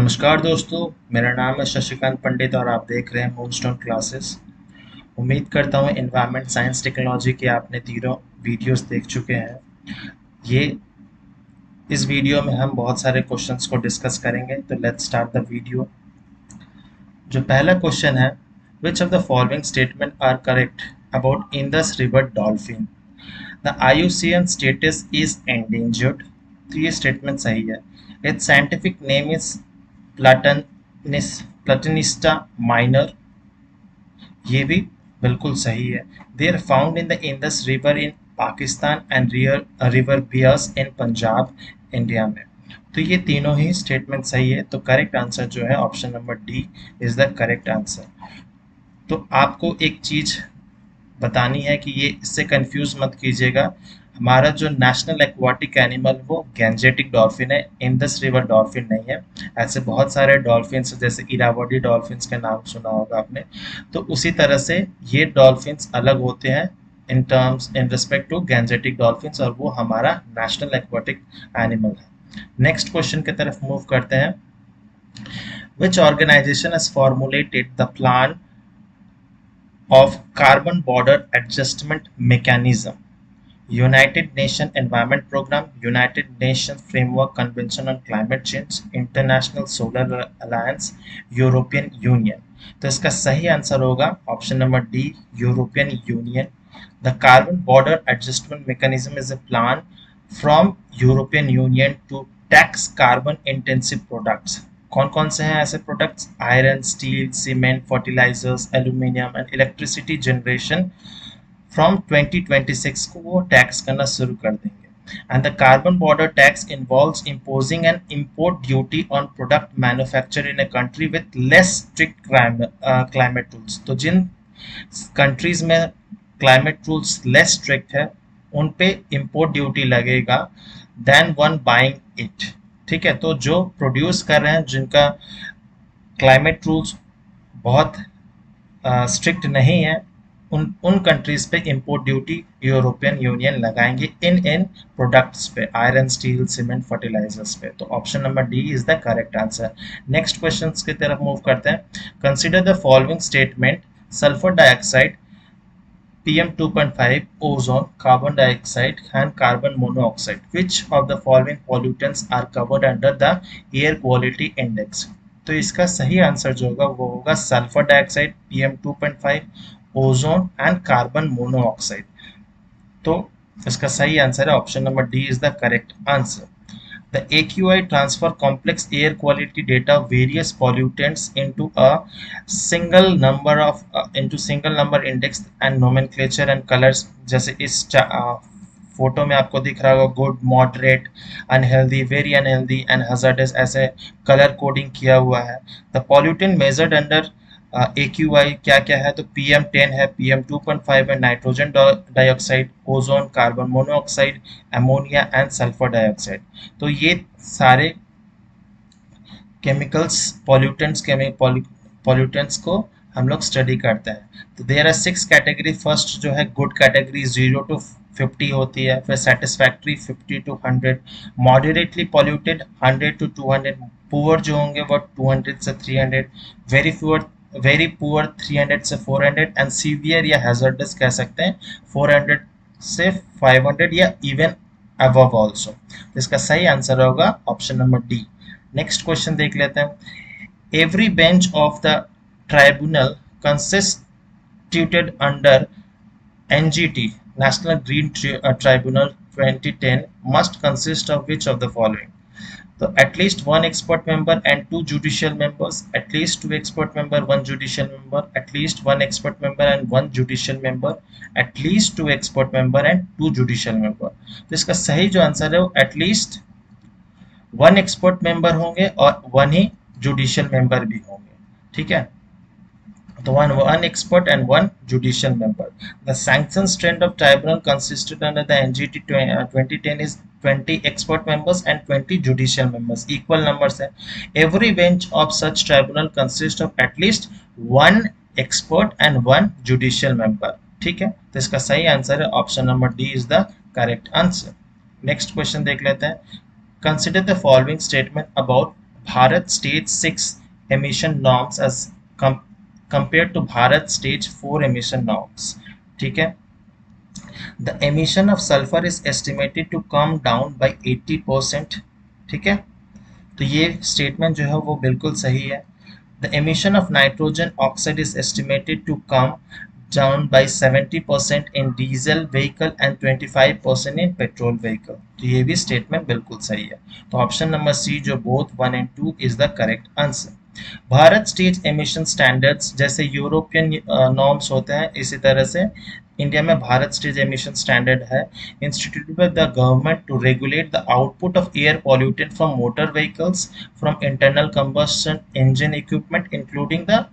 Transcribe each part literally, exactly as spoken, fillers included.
नमस्कार दोस्तों, मेरा नाम है शशिकांत पंडित और आप देख रहे हैं मूनस्टोन क्लासेस। उम्मीद करता हूँ एनवायरनमेंट साइंस टेक्नोलॉजी के आपने तीनों वीडियोस देख चुके हैं। ये इस वीडियो में हम बहुत सारे क्वेश्चंस को डिस्कस करेंगे, तो लेट्स स्टार्ट द वीडियो। जो पहला क्वेश्चन है, which of the following statement are correct about Indus river dolphin? The I U C N status is endangered. तो ये स्टेटमेंट सही है। It's scientific name is platanis platanista minor. ये भी बिल्कुल सही है। They are found in the Indus river in Pakistan and rear river Beas in Punjab, India में। तो ये तीनों ही स्टेटमेंट सही है। तो करेक्ट आंसर जो है option number D is the correct answer. तो आपको एक चीज बतानी है कि ये इससे कंफ्यूज मत कीजिएगा। हमारा जो नेशनल एक्वाटिक एनिमल वो गैंजेटिक डॉल्फिन है, इंडस रिवर डॉल्फिन नहीं है। ऐसे बहुत सारे डॉल्फिन्स जैसे इरावदी डॉल्फिन्स का नाम सुना होगा आपने। तो उसी तरह से ये डॉल्फिन्स अलग होते हैं in terms in respect to gangetic dolphins, और वो हमारा नेशनल एक्वाटिक एनिमल है। नेक्स्ट क्वेश्चन की तरफ मूव करते हैं। Which organisation has formulated the plan of carbon border adjustment mechanism? United Nations Environment Programme, United Nations Framework Convention on Climate Change, International Solar Alliance, European Union। तो इसका सही answer होगा option number D, European Union. The carbon border adjustment mechanism is a plan from European Union to tax carbon intensive products. कौन कौन से हैं ऐसे products? Iron, steel, cement, fertilisers, aluminium and electricity generation. From twenty twenty six को वो tax करना शुरू कर देंगे। And the carbon border tax involves imposing an import duty on product manufacture in a country with less strict climate rules. तो जिन countries में climate rules less strict है उन पे इम्पोर्ट ड्यूटी लगेगा देन वन बाइंग इट। ठीक है, तो जो प्रोड्यूस कर रहे हैं जिनका क्लाइमेट रूल्स बहुत स्ट्रिक्ट uh, नहीं है, उन उन कंट्रीज पे इंपोर्ट ड्यूटी यूरोपियन यूनियन लगाएंगे इन इन प्रोडक्ट्स पे, आयरन, स्टील, सीमेंट, फर्टिलाइजर्स पे। तो option number D is the correct answer. Next question की तरफ मूव करते हैं। Consider the following statement: sulphur dioxide, P M two point five, ozone, carbon dioxide and carbon monoxide. Which of the following pollutants are covered under the air quality index? तो इसका सही answer जो होगा वो होगा sulphur dioxide, P M two point five, ozone and carbon monoxide. तो इसका सही आंसर है option number D is the correct answer. The A Q I transfer complex air quality data various pollutants into a single number of uh, into single number index and nomenclature and colors। जैसे इस photo में आपको दिख रहा होगा good, moderate, unhealthy, very unhealthy and hazardous, ऐसे colour coding किया हुआ है। The pollutant measured under A Q I क्या क्या है? तो P M ten है, P M two point five है, nitrogen dioxide, ozone, carbon monoxide, ammonia and sulphur dioxide. तो ये सारे केमिकल्स पॉल्यूटेंट्स पॉल्यूटेंट्स को हम लोग स्टडी करते हैं। तो there are six category. First जो है good category zero to fifty होती है, फिर satisfactory fifty to hundred, moderately polluted hundred to two hundred, poor जो होंगे वो टू हंड्रेड से three hundred, very poor very poor three hundred से फोर हंड्रेड एंड सीवियर या हैजर्डस कह सकते हैं फोर हंड्रेड से फाइव हंड्रेड या इवन अबव आल्सो। इसका सही आंसर होगा option number D. Next question देख लेते हैं। Every bench of the tribunal constituted under N G T, National Green Tribunal twenty ten, must consist of which of the following? So at least one expert member and two judicial members, at least two expert member, one judicial member, at least one expert member and one judicial member, at least two expert member and two judicial member। तो इसका सही जो answer है वो at least one expert member होंगे और one ही judicial member भी होंगे। ठीक है, तो one one expert and one judicial member। The sanction strength of tribunal consisted under the N G T twenty ten is twenty expert members and twenty judicial members, equal numbers है। Every bench of such tribunal consists of at least one expert and one judicial member। ठीक है, तो इसका सही answer है option number D is the correct answer. Next question देख लेते हैं। Consider the following statement about Bharat stage six emission norms as com compared to Bharat stage four emission norms. ठीक है, the emission of sulfur is estimated to come down by eighty percent. ठीक है, तो ये statement जो है वो बिल्कुल सही है. The emission of nitrogen oxide is estimated to come down by seventy percent in diesel vehicle and twenty-five percent in petrol vehicle. तो ये भी स्टेटमेंट बिल्कुल सही है. तो ऑप्शन नंबर सी जो both one and two is the correct answer. Bharat stage emission standards जैसे European norms होते हैं, इसी तरह से इंडिया में भारत स्टेज एमिशन स्टैंडर्ड है, instituted by the government to regulate the output of air pollutant from motor vehicles from internal combustion engine equipment including the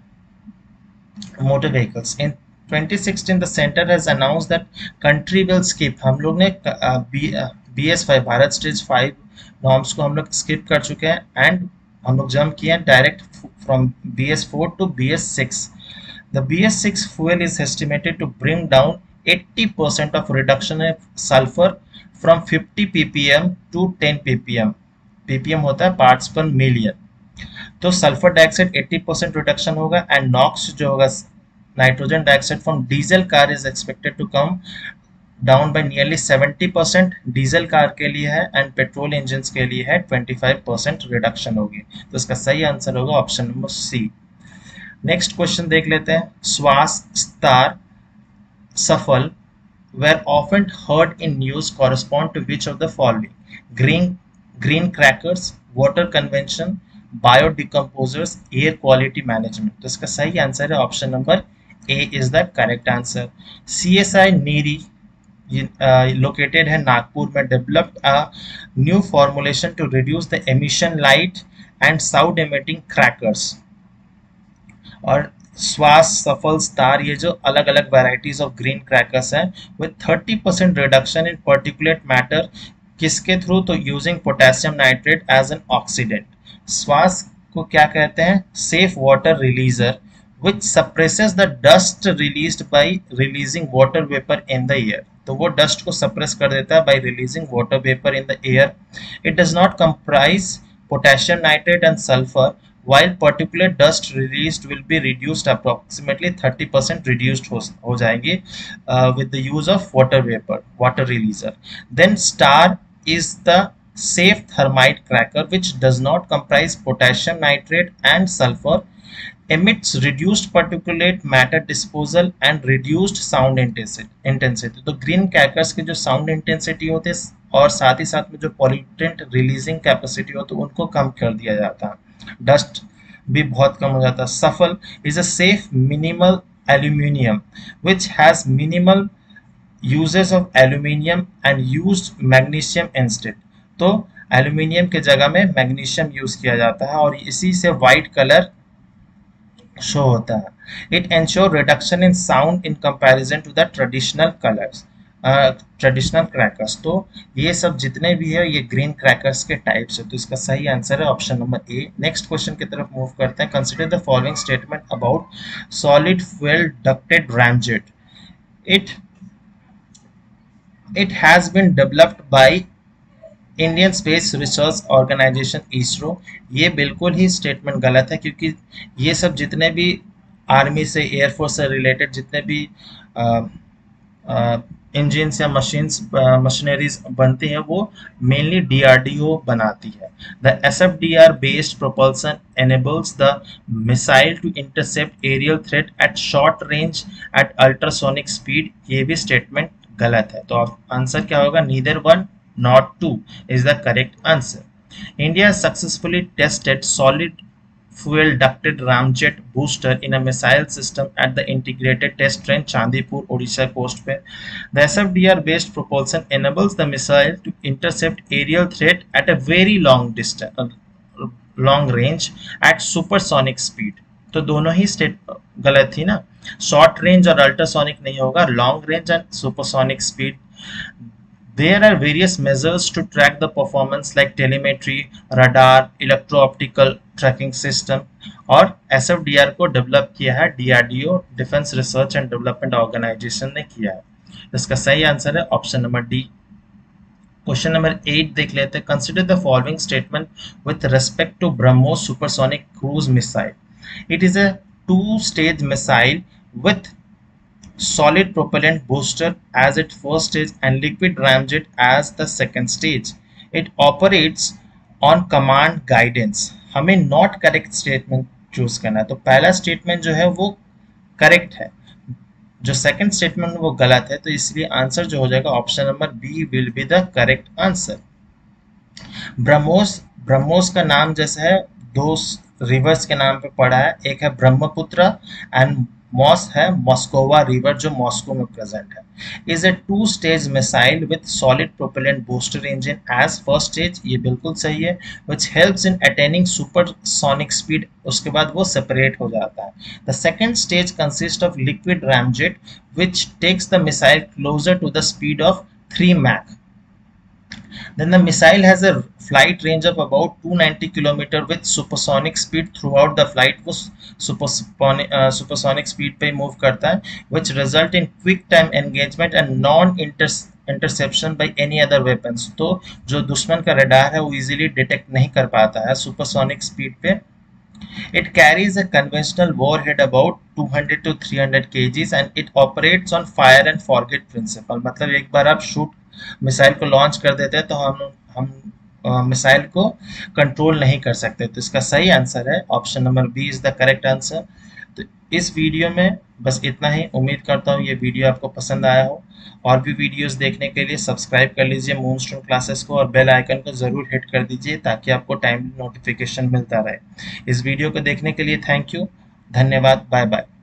motor vehicles. In twenty sixteen the center has announced that country will skip. हम लोग ने B S five Bharat stage five norms को हम लोग skip कर चुके हैं and हम लोग जंप किए हैं direct from B S four to B S six. The B S six fuel is estimated to bring down eighty percent of reduction of sulfur from fifty p p m to ten p p m. p p m होता है parts per million. तो sulphur dioxide eighty percent reduction होगा and NOx जो होगा nitrogen dioxide from diesel car is expected to come down by nearly seventy percent diesel car के लिए है and petrol engines के लिए है twenty-five percent रिडक्शन होगी. तो इसका सही आंसर होगा option number C. Next question देख लेते हैं. श्वास, स्टार, सफल were often heard in news correspond to which of the following? Green green crackers, water convention, biodecomposers, air quality management. तो इसका सही आंसर है option number A is the correct answer. C S I NEERI located है नागपुर में, developed a new formulation to reduce the emission light and sound emitting crackers. और श्वास, SAFAL, star ये जो अलग अलग वेराइटीज ऑफ ग्रीन क्रैकर्स हैं with thirty percent reduction in particulate matter, किसके थ्रू? तो using potassium nitrate as an oxidant. श्वास को क्या कहते हैं? Safe water releaser which suppresses the dust released by releasing water vapor in the air. तो वो डस्ट को सप्रेस कर देता है by releasing water vapor in the air. It does not comprise potassium nitrate and sulfur, while particulate dust released will be reduced approximately thirty percent reduced हो, हो जाएंगे uh, with the use of water vapor, water releaser. Then star is the safe thermite cracker which does not comprise potassium nitrate and sulfur, emits reduced particulate matter disposal and reduced sound intensity. तो green crackers के जो sound intensity होते हैं और साथ ही साथ में जो पॉल्यूटेंट रिलीजिंग कैपेसिटी होती है उनको कम कर दिया जाता है, डस्ट भी बहुत कम हो जाता है. SAFAL is a safe minimal aluminium which has minimal uses of aluminium and used magnesium instead. तो एल्यूमिनियम के जगह में मैग्नीशियम यूज किया जाता है और इसी से वाइट कलर शो होता है. It ensure reduction in sound in comparison to the traditional colours, traditional crackers. तो ये सब जितने भी है ये ग्रीन क्रैकर्स के टाइप्स है. तो इसका सही आंसर है option number A. Next question की तरफ मूव करते हैं. Consider the following statement about solid fuel ducted ramjet. It it has been developed by Indian Space Research Organisation ISRO. ये बिल्कुल ही स्टेटमेंट गलत है क्योंकि ये सब जितने भी आर्मी से, एयरफोर्स से रिलेटेड जितने भी इंजन्स या मशीन्स मशीनरीज बनती हैं वो mainly D R D O बनाती है. The S F D R based propulsion enables the missile to intercept aerial threat at short range at ultrasonic speed. ये भी स्टेटमेंट गलत है. तो आंसर क्या होगा? Neither one not two is the correct answer. India successfully tested solid fuel ducted ramjet booster in a missile system at the integrated test range Chandipur, Odisha coast पे. The S F D R based propulsion enables the missile to intercept aerial threat at a very long distance, uh, long range at supersonic speed. तो दोनों ही state गलत थी ना. Short range और ultrasonic नहीं होगा, long range and supersonic speed. There are various measures to track the performance like telemetry, radar, electro-optical tracking system. और S F D R को डेवलप किया है D R D O, Defence Research and Development Organisation ने किया है. इसका सही answer है option number D. Question number eight देख लेते हैं. Consider the following statement with respect to BrahMos supersonic cruise missile. It is a two stage missile with solid propellant booster as its first stage and liquid ramjet as the second stage. It operates on command guidance. हमें not correct statement choose करना है. तो पहला statement जो है वो correct है, जो सेकंड स्टेटमेंट वो गलत है. तो इसलिए आंसर जो हो जाएगा option number B will be the correct answer. BrahMos BrahMos का नाम जैसे है दो रिवर्स के नाम पे पड़ा है. एक है ब्रह्मपुत्र एंड मॉस है मॉस्कोवा रिवर जो मॉस्को में प्रेजेंट है. Is a two stage missile with solid propellant booster engine as first stage. ये बिल्कुल सही है. Which helps in attaining supersonic speed. उसके बाद वो सेपरेट हो जाता है. The second stage consist of liquid ramjet which takes the missile closer to the speed of three Mach. Then the missile has a flight range of about two hundred ninety kilometers with supersonic speed throughout the flight. वो supersonic uh, supersonic speed पे move करता है, which result in quick time engagement and non interception by any other weapons. तो जो दुश्मन का radar है वो easily detect नहीं कर पाता है supersonic speed पे. It carries a conventional warhead about two hundred to three hundred kilograms and it operates on fire and forget principle. मतलब एक बार आप शूट मिसाइल को लॉन्च कर देते हैं तो हम हम मिसाइल को कंट्रोल नहीं कर सकते. तो इसका सही आंसर है option number B is the correct answer. तो इस वीडियो में बस इतना ही. उम्मीद करता हूँ ये वीडियो आपको पसंद आया हो. और भी वीडियोस देखने के लिए सब्सक्राइब कर लीजिए मूनस्टोन क्लासेस को और बेल आइकन को ज़रूर हिट कर दीजिए ताकि आपको टाइमली नोटिफिकेशन मिलता रहे. इस वीडियो को देखने के लिए थैंक यू. धन्यवाद. Bye bye.